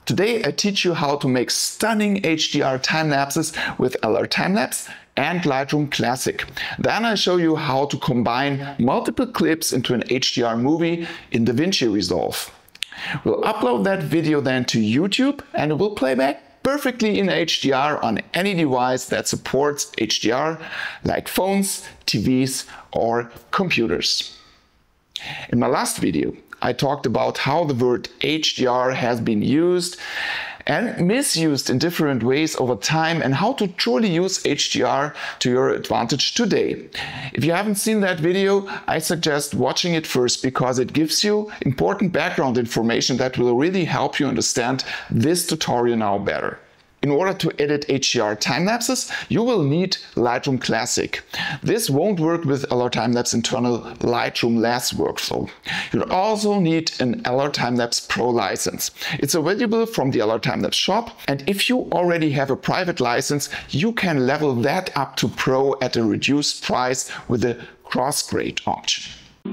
Today I teach you how to make stunning HDR time lapses with LRTimelapse and Lightroom Classic. Then I show you how to combine multiple clips into an HDR movie in DaVinci Resolve. We'll upload that video then to YouTube and it will play back perfectly in HDR on any device that supports HDR, like phones, TVs or computers. In my last video, I talked about how the word HDR has been used and misused in different ways over time and how to truly use HDR to your advantage today. If you haven't seen that video, I suggest watching it first because it gives you important background information that will really help you understand this tutorial now better. In order to edit HDR time lapses, you will need Lightroom Classic. This won't work with LRTimelapse internal LRTimelapse workflow. You'll also need an LRTimelapse Pro license. It's available from the LRTimelapse shop, and if you already have a private license, you can level that up to Pro at a reduced price with the cross-grade option.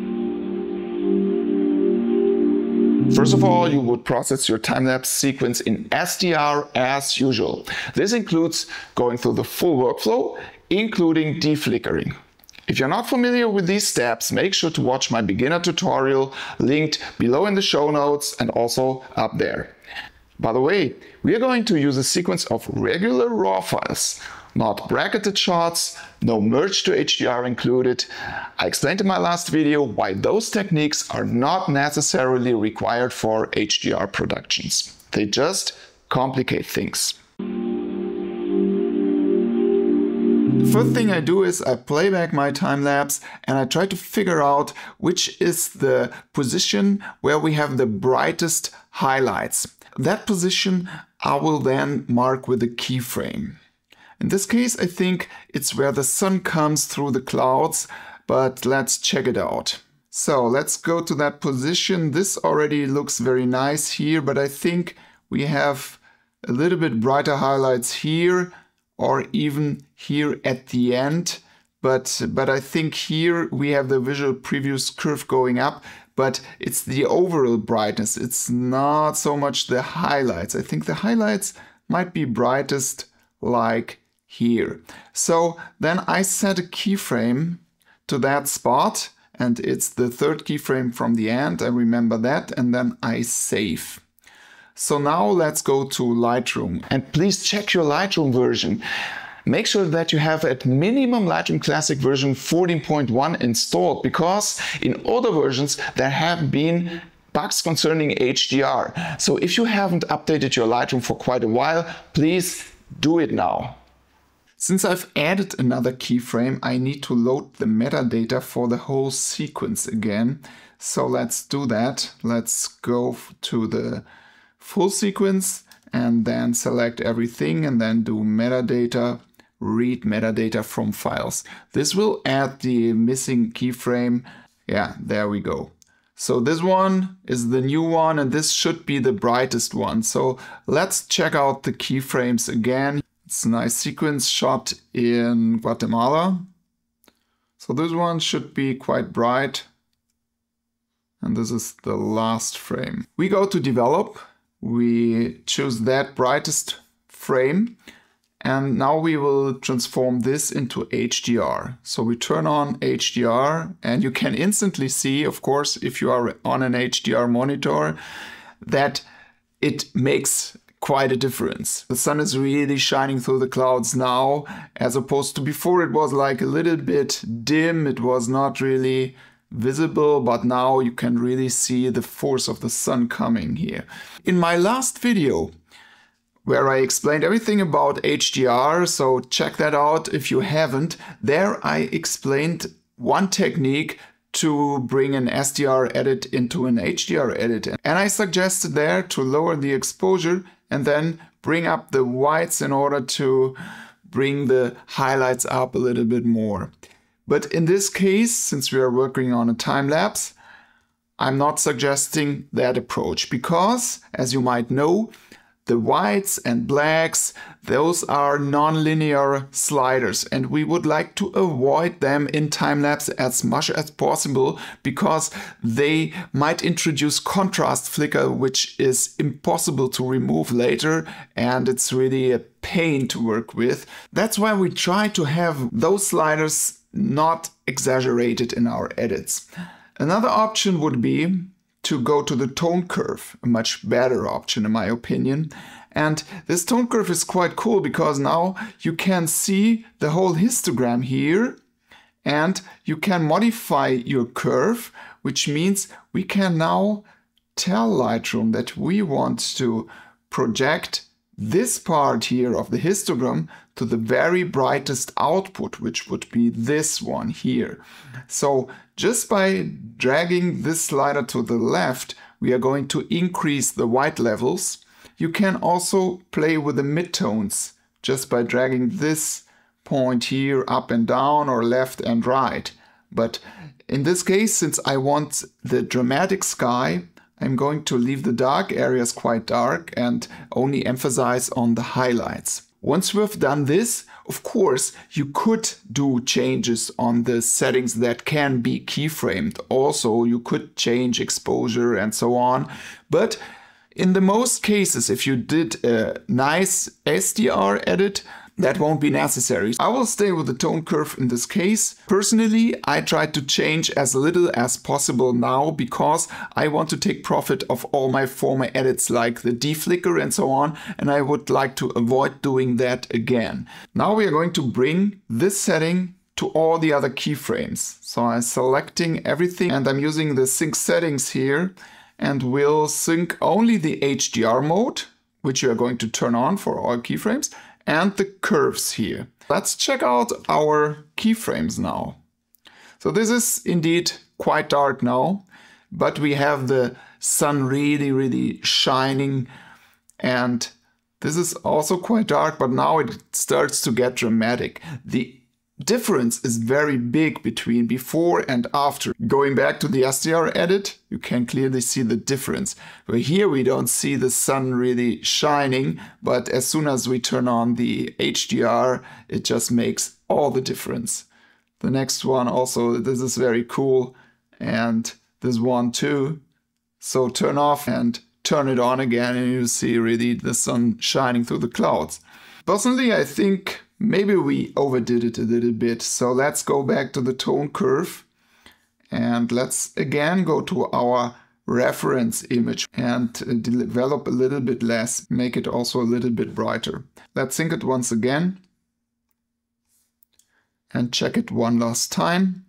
First of all, you would process your time-lapse sequence in HDR as usual. This includes going through the full workflow, including deflickering. If you're not familiar with these steps, make sure to watch my beginner tutorial linked below in the show notes and also up there. By the way, we are going to use a sequence of regular RAW files, not bracketed shots, no merge to HDR included. I explained in my last video why those techniques are not necessarily required for HDR productions. They just complicate things. The first thing I do is I play back my time lapse and I try to figure out which is the position where we have the brightest highlights. That position I will then mark with a keyframe. In this case, I think it's where the sun comes through the clouds, but let's check it out. So let's go to that position. This already looks very nice here, but I think we have a little bit brighter highlights here or even here at the end. But I think here we have the visual previews curve going up, but it's the overall brightness. It's not so much the highlights. I think the highlights might be brightest like here. So then I set a keyframe to that spot and it's the third keyframe from the end. I remember that and then I save. So now let's go to Lightroom and please check your Lightroom version. Make sure that you have at minimum Lightroom Classic version 14.1 installed because in other versions there have been bugs concerning HDR. So if you haven't updated your Lightroom for quite a while, please do it now. Since I've added another keyframe, I need to load the metadata for the whole sequence again. So let's do that. Let's go to the full sequence and then select everything and then do metadata, read metadata from files. This will add the missing keyframe. Yeah, there we go. So this one is the new one and this should be the brightest one. So let's check out the keyframes again. It's a nice sequence shot in Guatemala. So this one should be quite bright. And this is the last frame. We go to develop. We choose that brightest frame. And now we will transform this into HDR. So we turn on HDR and you can instantly see, of course, if you are on an HDR monitor, that it makes quite a difference. The sun is really shining through the clouds now, as opposed to before it was like a little bit dim. It was not really visible, but now you can really see the force of the sun coming here. In my last video, where I explained everything about HDR, so check that out if you haven't, there I explained one technique to bring an SDR edit into an HDR edit. And I suggested there to lower the exposure and then bring up the whites in order to bring the highlights up a little bit more. But in this case, since we are working on a time lapse, I'm not suggesting that approach because, as you might know, the whites and blacks, those are non-linear sliders, and we would like to avoid them in time-lapse as much as possible because they might introduce contrast flicker, which is impossible to remove later, and it's really a pain to work with. That's why we try to have those sliders not exaggerated in our edits. Another option would be to go to the tone curve, a much better option in my opinion. And this tone curve is quite cool because now you can see the whole histogram here and you can modify your curve, which means we can now tell Lightroom that we want to project this part here of the histogram to the very brightest output, which would be this one here. So just by dragging this slider to the left, we are going to increase the white levels. You can also play with the midtones just by dragging this point here up and down or left and right. But in this case, since I want the dramatic sky, I'm going to leave the dark areas quite dark and only emphasize on the highlights. Once we've done this, of course, you could do changes on the settings that can be keyframed. Also, you could change exposure and so on. But in the most cases, if you did a nice SDR edit, that won't be necessary. I will stay with the tone curve in this case. Personally, I try to change as little as possible now because I want to take profit of all my former edits like the deflicker and so on, and I would like to avoid doing that again. Now we are going to bring this setting to all the other keyframes. So I'm selecting everything and I'm using the sync settings here and will sync only the HDR mode, which you are going to turn on for all keyframes, and the curves here. Let's check out our keyframes now. So this is indeed quite dark now, but we have the sun really shining, and this is also quite dark, but now it starts to get dramatic. The difference is very big between before and after. Going back to the SDR edit, you can clearly see the difference. Where here we don't see the sun really shining, but as soon as we turn on the HDR, it just makes all the difference. The next one also, this is very cool, and this one too. So turn off and turn it on again and you see really the sun shining through the clouds. Personally, I think maybe we overdid it a little bit, so let's go back to the tone curve and let's again go to our reference image and develop a little bit less, make it also a little bit brighter. Let's sync it once again and check it one last time.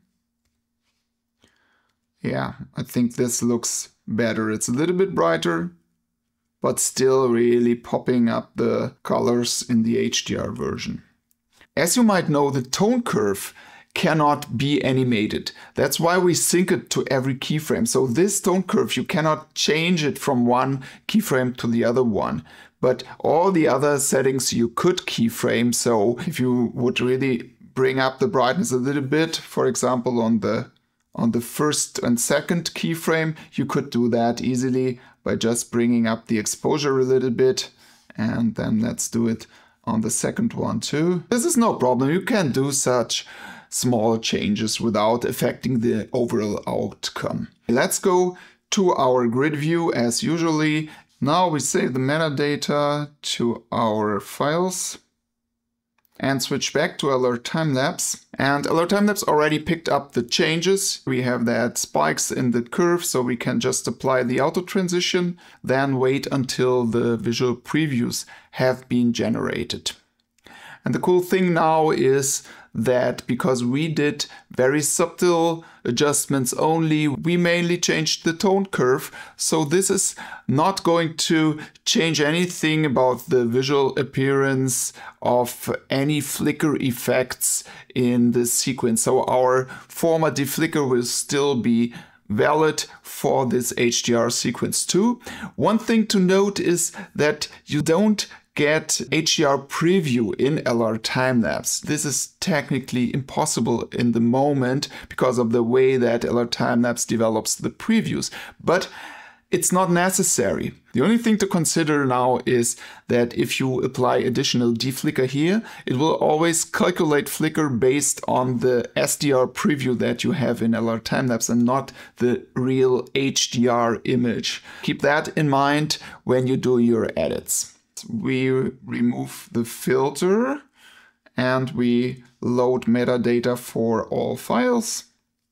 Yeah, I think this looks better. It's a little bit brighter, but still really popping up the colors in the HDR version. As you might know, the tone curve cannot be animated. That's why we sync it to every keyframe. So this tone curve, you cannot change it from one keyframe to the other one. But all the other settings you could keyframe. So if you would really bring up the brightness a little bit, for example, on the first and second keyframe, you could do that easily by just bringing up the exposure a little bit. And then let's do it on the second one too. This is no problem. You can do such small changes without affecting the overall outcome. Let's go to our grid view as usually. Now we save the metadata to our files and switch back to LRTimelapse. And LRTimelapse already picked up the changes. We have that spikes in the curve, so we can just apply the auto transition, then wait until the visual previews have been generated. And the cool thing now is that because we did very subtle adjustments only, we mainly changed the tone curve. So this is not going to change anything about the visual appearance of any flicker effects in the sequence. So our former deflicker will still be valid for this HDR sequence too. One thing to note is that you don't get HDR preview in LRTimelapse. This is technically impossible in the moment because of the way that LRTimelapse develops the previews. But it's not necessary. The only thing to consider now is that if you apply additional deflicker here, it will always calculate flicker based on the SDR preview that you have in LRTimelapse and not the real HDR image. Keep that in mind when you do your edits. We remove the filter and we load metadata for all files.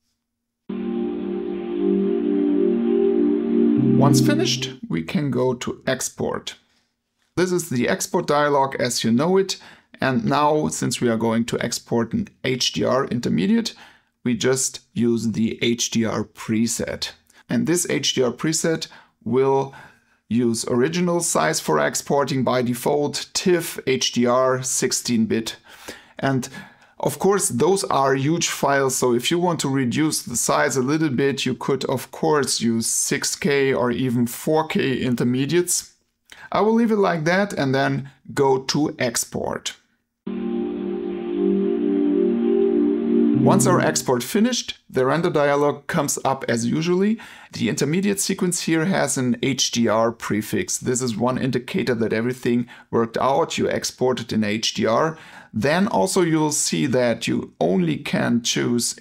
Once finished, we can go to export. This is the export dialog as you know it. And now, since we are going to export an HDR intermediate, we just use the HDR preset. And this HDR preset will use original size for exporting by default, TIFF, HDR, 16-bit. And of course, those are huge files, so if you want to reduce the size a little bit, you could of course use 6K or even 4K intermediates. I will leave it like that and then go to export. Once our export finished, the render dialog comes up as usually. The intermediate sequence here has an HDR prefix. This is one indicator that everything worked out. You exported in HDR. Then also you'll see that you only can choose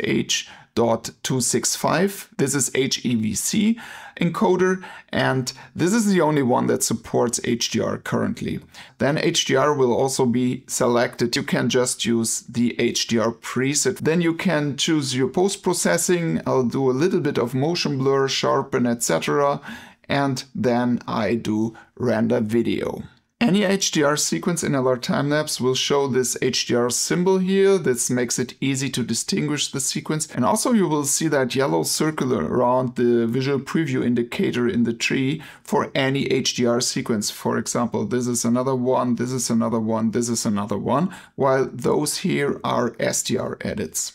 H.265. This is HEVC encoder, and this is the only one that supports HDR currently. Then HDR will also be selected. You can just use the HDR preset. Then you can choose your post-processing. I'll do a little bit of motion blur, sharpen, etc. And then I do render video. Any HDR sequence in LRTimelapse will show this HDR symbol here. This makes it easy to distinguish the sequence. And also you will see that yellow circle around the visual preview indicator in the tree for any HDR sequence. For example, this is another one, this is another one, this is another one, while those here are SDR edits.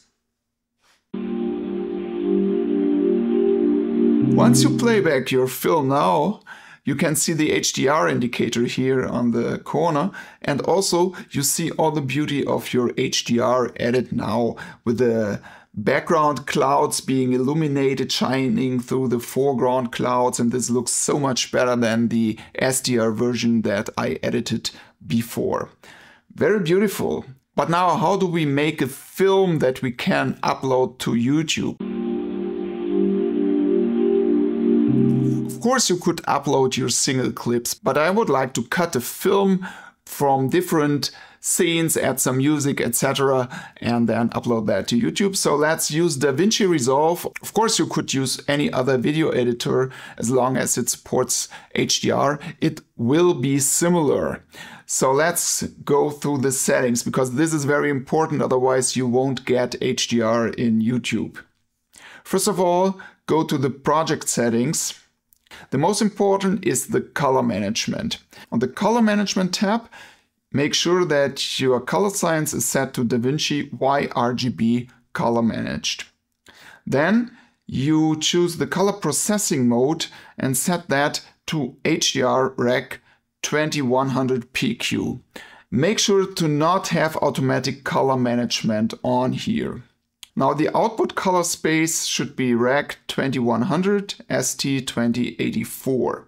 Once you play back your film now, you can see the HDR indicator here on the corner, and also you see all the beauty of your HDR edit now with the background clouds being illuminated, shining through the foreground clouds, and this looks so much better than the SDR version that I edited before. Very beautiful. But now how do we make a film that we can upload to YouTube? Of course you could upload your single clips, but I would like to cut a film from different scenes, add some music, etc. and then upload that to YouTube. So let's use DaVinci Resolve. Of course you could use any other video editor as long as it supports HDR. It will be similar. So let's go through the settings because this is very important, otherwise you won't get HDR in YouTube. First of all, go to the project settings. The most important is the color management. On the color management tab, make sure that your color science is set to DaVinci YRGB color managed. Then you choose the color processing mode and set that to HDR Rec 2100 PQ. Make sure to not have automatic color management on here. Now the output color space should be Rec 2100 ST 2084.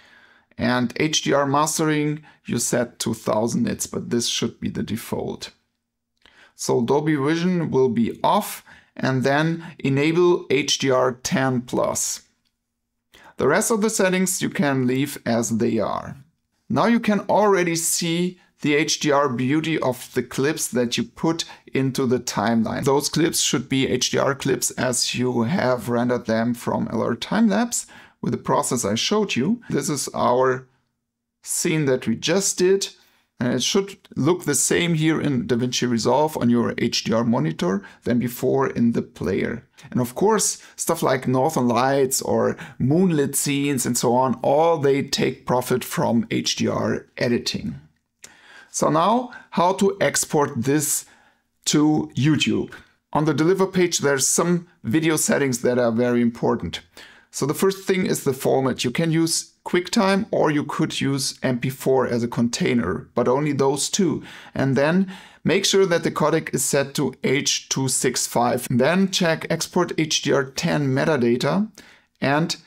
And HDR mastering you set to 1000 nits, but this should be the default. So Dolby Vision will be off and then enable HDR 10+. The rest of the settings you can leave as they are. Now you can already see the HDR beauty of the clips that you put into the timeline. Those clips should be HDR clips as you have rendered them from LRTimelapse with the process I showed you. This is our scene that we just did, and it should look the same here in DaVinci Resolve on your HDR monitor than before in the player. And of course, stuff like Northern Lights or moonlit scenes and so on, all they take profit from HDR editing. So now, how to export this to YouTube. On the deliver page, there's some video settings that are very important. So the first thing is the format. You can use QuickTime or you could use MP4 as a container, but only those two. And then make sure that the codec is set to H.265. Then check Export HDR10 metadata and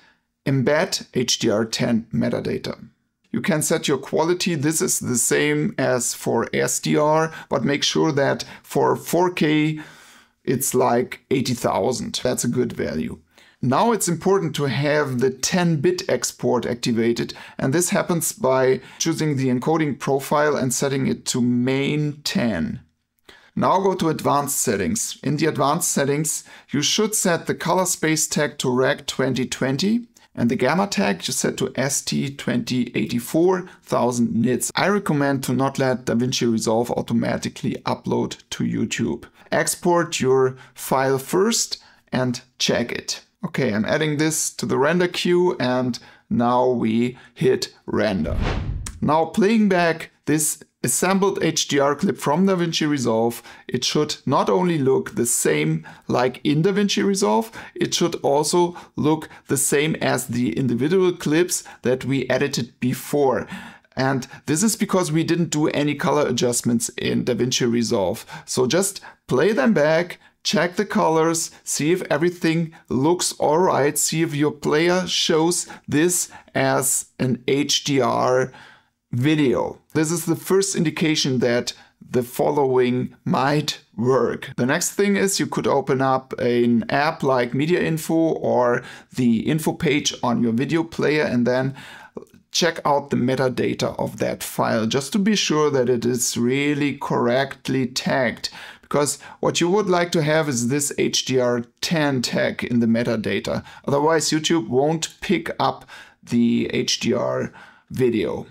embed HDR10 metadata. You can set your quality. This is the same as for SDR, but make sure that for 4K it's like 80,000. That's a good value. Now it's important to have the 10-bit export activated, and this happens by choosing the encoding profile and setting it to main 10. Now go to Advanced Settings. In the Advanced Settings, you should set the color space tag to Rec 2020 and the gamma tag you set to ST2084 1000 nits. I recommend to not let DaVinci Resolve automatically upload to YouTube. Export your file first and check it. Okay, I'm adding this to the render queue and now we hit render. Now playing back this assembled HDR clip from DaVinci Resolve, it should not only look the same like in DaVinci Resolve, it should also look the same as the individual clips that we edited before. And this is because we didn't do any color adjustments in DaVinci Resolve. So just play them back, check the colors, see if everything looks alright, see if your player shows this as an HDR video. This is the first indication that the following might work. The next thing is you could open up an app like Media Info or the info page on your video player and then check out the metadata of that file just to be sure that it is really correctly tagged. Because what you would like to have is this HDR10 tag in the metadata. Otherwise, YouTube won't pick up the HDR video.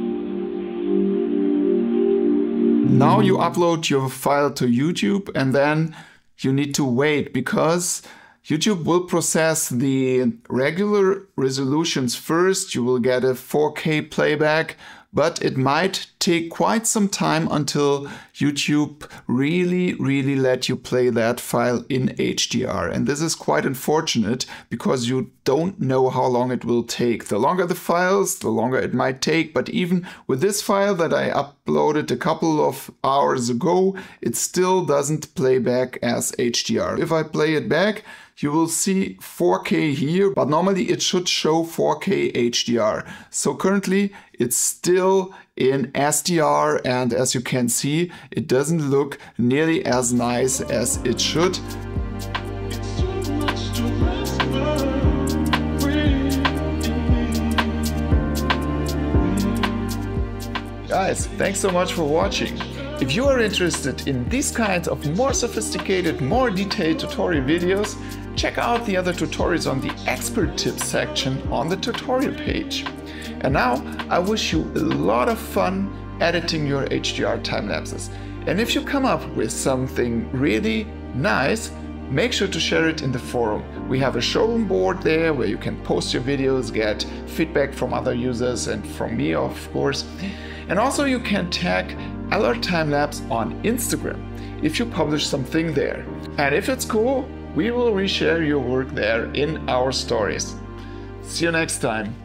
Now you upload your file to YouTube and then you need to wait because YouTube will process the regular resolutions first. You will get a 4K playback, but it might take quite some time until YouTube really let you play that file in HDR. And this is quite unfortunate because you don't know how long it will take. The longer the files, the longer it might take. But even with this file that I uploaded a couple of hours ago, it still doesn't play back as HDR. If I play it back, you will see 4K here, but normally it should show 4K HDR. So currently it's still in SDR, and as you can see, it doesn't look nearly as nice as it should. Guys, thanks so much for watching. If you are interested in these kinds of more sophisticated, more detailed tutorial videos, check out the other tutorials on the expert tips section on the tutorial page. And now I wish you a lot of fun editing your HDR time lapses. And if you come up with something really nice, make sure to share it in the forum. We have a showroom board there where you can post your videos, get feedback from other users and from me, of course. And also you can tag LRTimelapse on Instagram if you publish something there. And if it's cool, we will reshare your work there in our stories. See you next time.